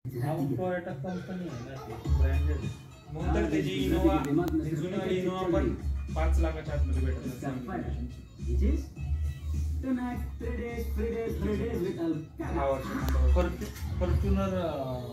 Toyota company आहे ना ती ब्रँडेड. मग तर त्याची इनोवा जुनी इनोवा पण 5 लाखाच्या आतमध्ये भेटत असते. Tonight, 3 days with Al. Fortuner